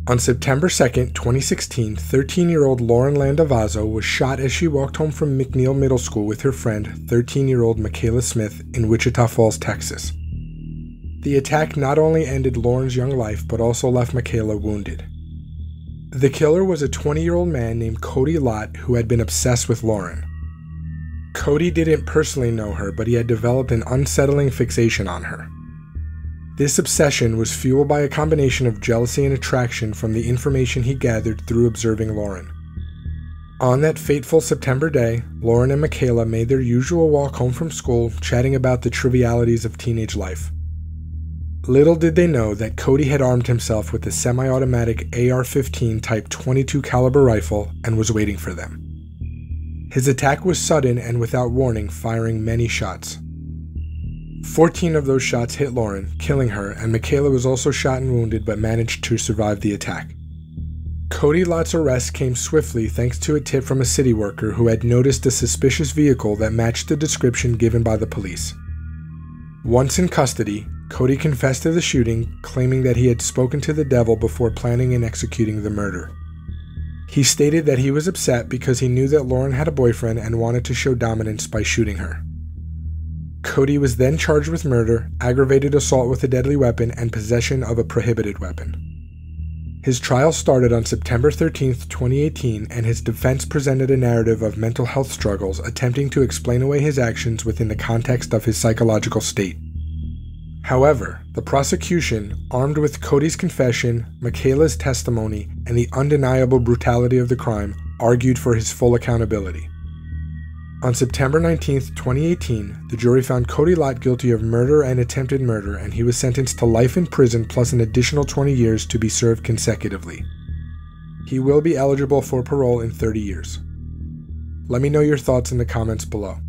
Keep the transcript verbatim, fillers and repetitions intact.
On September second, twenty sixteen, thirteen-year-old Lauren Landavazo was shot as she walked home from McNiel Middle School with her friend, thirteen-year-old Makayla Smith, in Wichita Falls, Texas. The attack not only ended Lauren's young life, but also left Makayla wounded. The killer was a twenty-year-old man named Kody Lott who had been obsessed with Lauren. Kody didn't personally know her, but he had developed an unsettling fixation on her. This obsession was fueled by a combination of jealousy and attraction from the information he gathered through observing Lauren. On that fateful September day, Lauren and Makayla made their usual walk home from school, chatting about the trivialities of teenage life. Little did they know that Kody had armed himself with a semi-automatic A R fifteen Type twenty-two caliber rifle and was waiting for them. His attack was sudden and without warning, firing many shots. Fourteen of those shots hit Lauren, killing her, and Makayla was also shot and wounded but managed to survive the attack. Kody Lott's arrest came swiftly thanks to a tip from a city worker who had noticed a suspicious vehicle that matched the description given by the police. Once in custody, Kody confessed to the shooting, claiming that he had spoken to the devil before planning and executing the murder. He stated that he was upset because he knew that Lauren had a boyfriend and wanted to show dominance by shooting her. Kody was then charged with murder, aggravated assault with a deadly weapon, and possession of a prohibited weapon. His trial started on September thirteenth, twenty eighteen, and his defense presented a narrative of mental health struggles, attempting to explain away his actions within the context of his psychological state. However, the prosecution, armed with Kody's confession, Makayla's testimony, and the undeniable brutality of the crime, argued for his full accountability. On September nineteenth, twenty eighteen, the jury found Kody Lott guilty of murder and attempted murder, and he was sentenced to life in prison plus an additional twenty years to be served consecutively. He will be eligible for parole in thirty years. Let me know your thoughts in the comments below.